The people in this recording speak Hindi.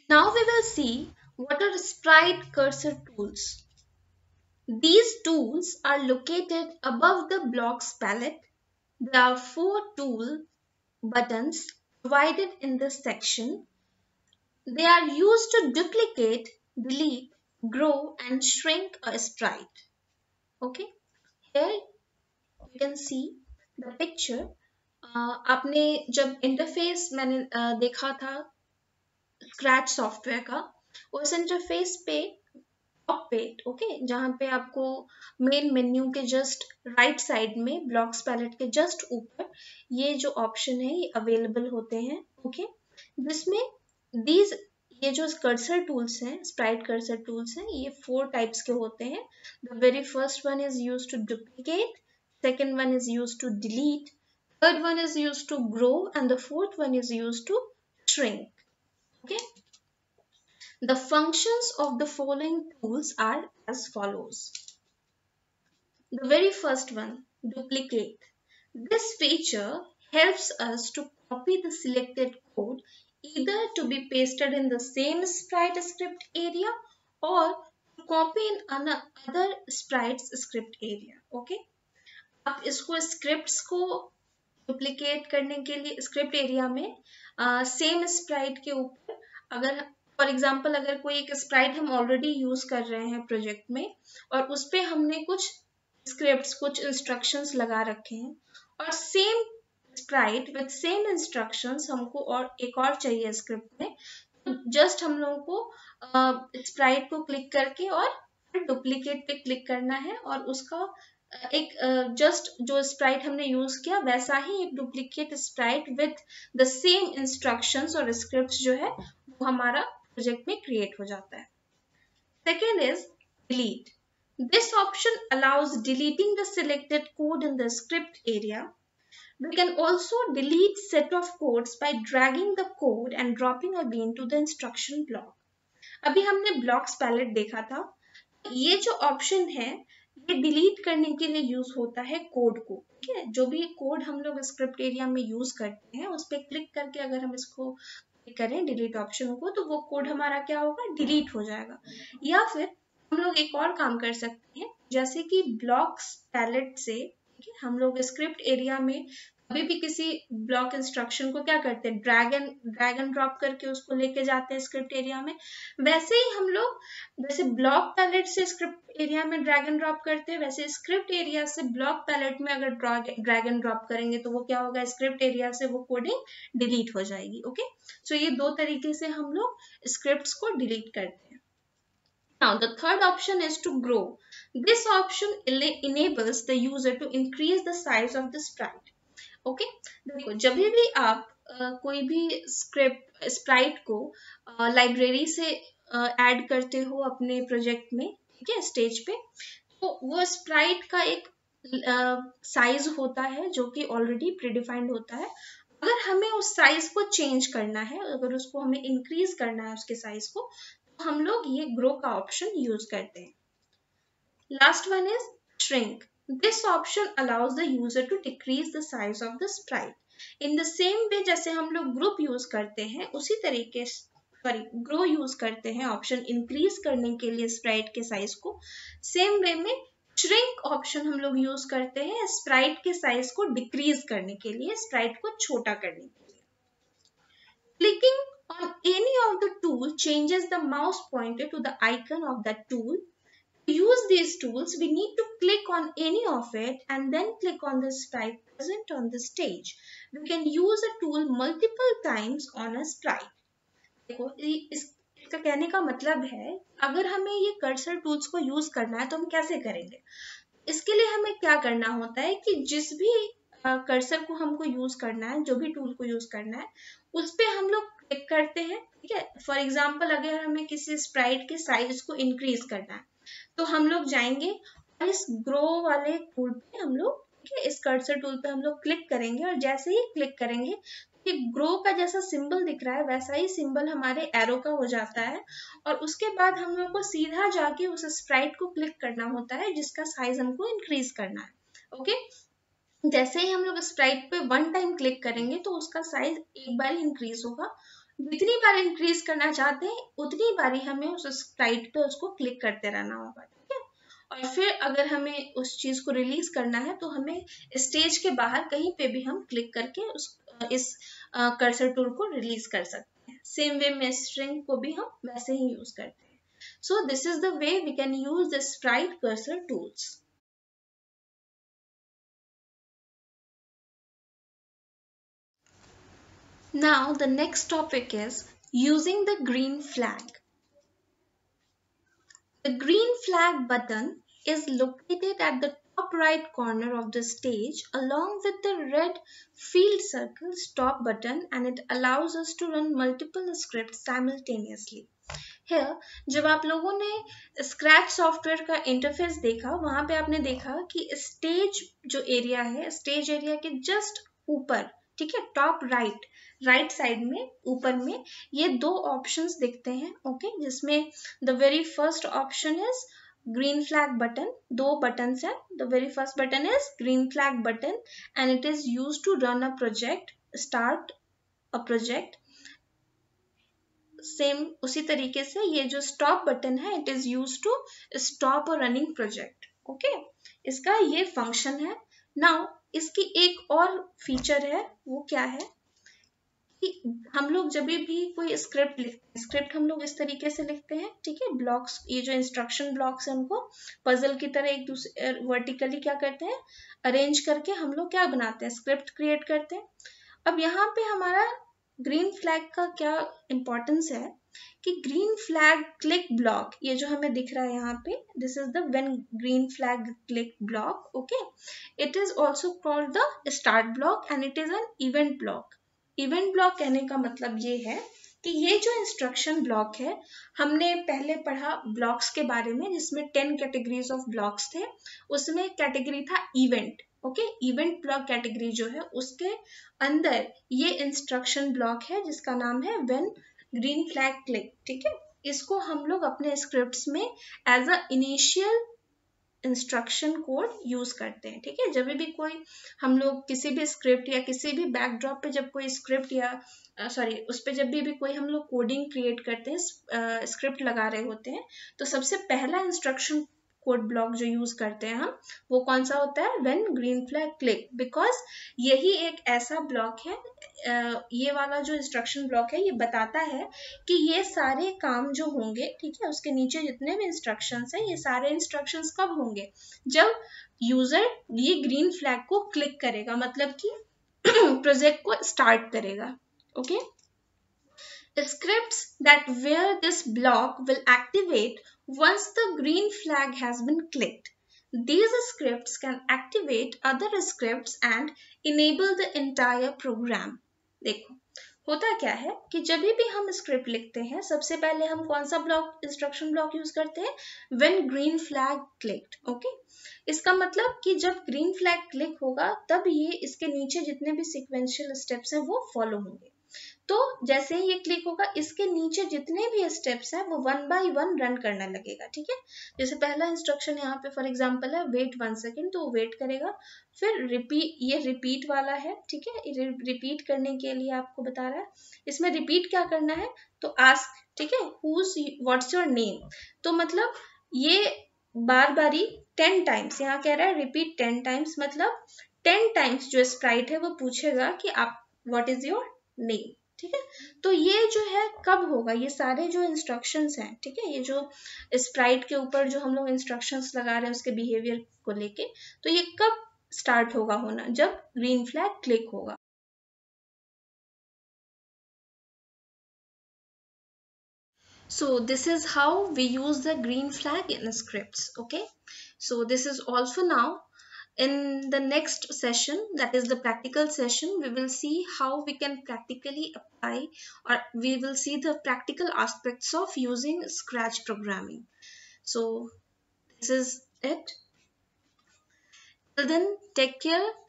Now we will see what are sprite cursor tools. These tools are located above the blocks palette. There are 4 tool buttons provided in this section. They are used to duplicate, delete, grow and shrink a sprite. Okay, here you can see the picture. आपने जब इंटरफेस मैंने देखा था स्क्रैच सॉफ्टवेयर का, उस इंटरफेस पे टॉप पे, ओके, जहाँ पे आपको मेन मेन्यू के जस्ट राइट साइड में ब्लॉक्स पैलेट के जस्ट ऊपर ये जो ऑप्शन है ये अवेलेबल होते हैं, ओके, जिसमें दीज ये जो कर्सर टूल्स हैं, स्प्राइट कर्सर टूल्स हैं, ये 4 टाइप्स के होते हैं. The very first one is used to duplicate, second one is used to delete, third one is used to grow and the fourth one is used to shrink. Okay, the functions of the following tools are as follows. The very first one, duplicate. This feature helps us to copy the selected code either to be pasted in the same sprite script area or to copy in another sprite's script area. Okay, आप इसको स्क्रिप्ट्स को डुप्लीकेट करने के लिए स्क्रिप्ट एरिया में सेम स्प्राइट के ऊपर, अगर फॉर एग्जांपल अगर कोई एक स्प्राइट हम ऑलरेडी यूज कर रहे हैं प्रोजेक्ट में और उस पे हमने कुछ स्क्रिप्ट्स, कुछ इंस्ट्रक्शंस लगा रखे हैं और same sprite with same instructions हमको और एक और चाहिए स्क्रिप्ट में, तो जस्ट हम लोगों को स्प्राइट को क्लिक करके और फिर डुप्लीकेट पे क्लिक करना है और उसका एक जस्ट जो स्प्राइट हमने यूज किया वैसा ही एक duplicate sprite with the same instructions और स्क्रिप्ट्स जो है वो हमारा प्रोजेक्ट में क्रिएट हो जाता है. Second is delete. This option allows deleting the selected code in the script area. We can also delete set of codes by dragging the code and dropping again to the instruction block. अभी हमने blocks palette देखा था. ये जो ऑप्शन है ये डिलीट करने के लिए यूज होता है कोड को. ठीक है, जो भी कोड हम लोग स्क्रिप्ट एरिया में यूज करते हैं उस पर क्लिक करके अगर हम इसको क्लिक करें डिलीट ऑप्शन को तो वो कोड हमारा क्या होगा, डिलीट हो जाएगा. या फिर हम लोग एक और काम कर सकते हैं, जैसे कि ब्लॉक्स पैलेट से, ठीक है, हम लोग स्क्रिप्ट एरिया में कभी भी किसी ब्लॉक इंस्ट्रक्शन को क्या करते हैं, ड्रैग एंड ड्रॉप करके उसको लेके जाते हैं स्क्रिप्ट एरिया में. वैसे ही हम लोग जैसे ब्लॉक पैलेट से स्क्रिप्ट एरिया में ड्रैग एंड ड्रॉप करते हैं, वैसे स्क्रिप्ट एरिया से ब्लॉक पैलेट में अगर ड्रैग एंड ड्रॉप करेंगे तो वो क्या होगा, स्क्रिप्ट एरिया से वो कोडिंग डिलीट हो जाएगी. ओके, सो ये 2 तरीके से हम लोग स्क्रिप्ट्स को डिलीट करते हैं. Now the third option is to grow. This option enables the user to increase the size of the sprite. Okay, देखो जब भी आप कोई भी स्प्राइट को लाइब्रेरी से ऐड करते हो अपने प्रोजेक्ट में, ठीक है, स्टेज पे, तो वो स्प्राइट का एक साइज होता है जो कि ऑलरेडी प्रीडिफाइंड होता है. अगर हमें उस साइज को चेंज करना है, अगर उसको हमें इंक्रीज करना है उसके साइज को, तो हम लोग ये ग्रो का ऑप्शन यूज करते हैं. Last one is shrink. This option allows the user to decrease the size of the sprite. In the same way जैसे हम लोग group यूज करते हैं उसी तरीके grow यूज करते हैं ऑप्शन इंक्रीज करने के लिए स्प्राइट के साइज को, सेम वे में shrink ऑप्शन हम लोग यूज करते हैं स्प्राइट के साइज को डिक्रीज करने के लिए, स्प्राइट को छोटा करने के लिए. Clicking on any of the tool changes the mouse pointer to the icon of that tool. To use these tools, we need to click on any of it and then click on the sprite present on the stage. We can use a tool multiple times on a sprite. देखो इसका कहने का मतलब है अगर हमें ये कर्सर टूल्स को यूज करना है तो हम कैसे करेंगे. इसके लिए हमें क्या करना होता है कि जिस भी कर्सर को हमको यूज करना है, जो भी टूल को यूज करना है, उस पे हम लोग क्लिक करते हैं. ठीक है, फॉर एग्जाम्पल अगर हमें किसी स्प्राइट के साइज को इंक्रीज करना है तो हम लोग जाएंगे और इस ग्रो वाले टूल पे हम लोग, ठीक है, इस कर्सर टूल पे हम लोग क्लिक करेंगे और जैसे ही क्लिक करेंगे तो ये ग्रो का जैसा सिंबल दिख रहा है वैसा ही सिंबल हमारे एरो का हो जाता है और उसके बाद हम लोग को सीधा जाके उस स्प्राइट को क्लिक करना होता है जिसका साइज हमको इंक्रीज करना है. ओके, जैसे ही हम लोग स्प्राइट पे 1 टाइम क्लिक करेंगे तो उसका साइज एक बार इंक्रीज होगा जितनी बार इंक्रीज करना चाहते हैं उतनी बार ही हमें उस स्प्राइट पे उसको क्लिक करते रहना होगा, ठीक है। और फिर अगर हमें उस चीज को रिलीज करना है तो हमें स्टेज के बाहर कहीं पे भी हम क्लिक करके इस कर्सर टूल को रिलीज कर सकते हैं। सेम वे में स्ट्रिंग को भी हम वैसे ही यूज करते हैं। So this is the way we can use the sprite cursor tools. Now the next topic is using the green flag. The green flag button is located at the top right corner of the stage along with the red field circle stop button, and it allows us to run multiple scripts simultaneously. Here, जब आप लोगों ने स्क्रैच सॉफ्टवेयर का इंटरफेस देखा, वहां पे आपने देखा कि स्टेज जो एरिया है, स्टेज एरिया के जस्ट ऊपर, ठीक है, टॉप राइट साइड में ऊपर में ये दो ऑप्शंस दिखते हैं, ओके, जिसमें the very first option is green flag button. दो बटन है, the very first button is green flag button and it is use to run a project, start a project. Same उसी तरीके से ये जो स्टॉप बटन है, it is use to stop a running project, okay. इसका ये फंक्शन है। नाउ इसकी एक और फीचर है, वो क्या है कि हम लोग जब भी कोई स्क्रिप्ट लिखते हैं, स्क्रिप्ट हम लोग इस तरीके से लिखते हैं, ठीक है। ब्लॉक्स, ये जो इंस्ट्रक्शन ब्लॉक्स है उनको पजल की तरह एक दूसरे वर्टिकली क्या करते हैं, अरेंज करके हम लोग क्या बनाते हैं, स्क्रिप्ट क्रिएट करते हैं। अब यहाँ पे हमारा ग्रीन फ्लैग का क्या इंपॉर्टेंस है कि ग्रीन फ्लैग क्लिक ब्लॉक, ये जो हमें दिख रहा है यहाँ पे, this is the when green flag click block, okay. It is also called the start block and it is an event block. Event block कहने का मतलब ये है कि ये जो इंस्ट्रक्शन ब्लॉक है, हमने पहले पढ़ा ब्लॉक्स के बारे में जिसमें 10 कैटेगरीज ऑफ ब्लॉक्स थे, उसमें कैटेगरी था event, okay. Event block category जो है उसके अंदर ये इंस्ट्रक्शन ब्लॉक है जिसका नाम है व्हेन ग्रीन फ्लैग क्लिक, ठीक है। इसको हम लोग अपने स्क्रिप्ट्स में as a initial instruction code use करते हैं, ठीक है। जब भी कोई हम लोग किसी भी स्क्रिप्ट या किसी भी बैकड्रॉप पे जब कोई स्क्रिप्ट या सॉरी उस पर जब भी कोई हम लोग कोडिंग क्रिएट करते हैं, स्क्रिप्ट लगा रहे होते हैं, तो सबसे पहला इंस्ट्रक्शन कोड ब्लॉक जो यूज करते हैं हम, वो कौन सा होता है, when green flag click, because यही एक ऐसा ब्लॉक है, ये वाला जो इंस्ट्रक्शन ब्लॉक है ये बताता है कि ये सारे काम जो होंगे, ठीक है, उसके नीचे जितने भी इंस्ट्रक्शंस हैं, ये सारे इंस्ट्रक्शंस कब होंगे, जब यूजर ये ग्रीन फ्लैग को क्लिक करेगा, मतलब कि प्रोजेक्ट को स्टार्ट करेगा, okay. Scripts that where this block will activate once the green flag has been clicked. These scripts can activate other scripts and enable the entire program. देखो होता क्या है कि जब भी हम स्क्रिप्ट लिखते हैं, सबसे पहले हम कौन सा ब्लॉक, इंस्ट्रक्शन ब्लॉक यूज करते हैं, when green flag clicked, okay. इसका मतलब कि जब ग्रीन फ्लैग क्लिक होगा तब ये इसके नीचे जितने भी सिक्वेंशियल स्टेप्स हैं वो फॉलो होंगे। तो जैसे ही ये क्लिक होगा, इसके नीचे जितने भी स्टेप्स हैं वो 1 बाय 1 रन करने लगेगा, ठीक है। जैसे पहला इंस्ट्रक्शन यहाँ पे फॉर एग्जांपल है वेट 1 सेकेंड, तो वेट करेगा, फिर रिपीट, ये रिपीट वाला है, ठीक है। रिपीट करने के लिए आपको बता रहा है, इसमें रिपीट क्या करना है, तो आस्क, ठीक है, हुज व्हाट्स योर नेम, तो मतलब ये बार बारी 10 टाइम्स, यहाँ कह रहा है रिपीट 10 टाइम्स, मतलब 10 टाइम्स जो स्प्राइट है वो पूछेगा कि आप व्हाट इज योर नेम, ठीक है। तो ये जो है कब होगा, ये सारे जो इंस्ट्रक्शंस हैं, ठीक है, ये जो स्प्राइट के ऊपर जो हम लोग इंस्ट्रक्शंस लगा रहे हैं उसके बिहेवियर को लेके, तो ये कब स्टार्ट होगा होना, जब ग्रीन फ्लैग क्लिक होगा। So this is how we use the green flag in scripts, okay. So this is all for now. In the next session, that is the practical session, we will see how we can practically apply, or we will see the practical aspects of using Scratch programming. So this is it. Till then, take care.